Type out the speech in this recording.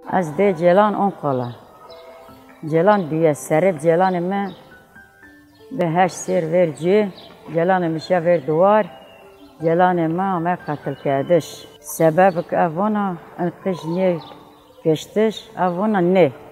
از ده جلان اون قالا جلان بیه سرب جلان من به هشت سیر ور جی جلان میشه ور دوار جلان ما قتل کردش سبب که اونا انقش نیه گشتش اونا نه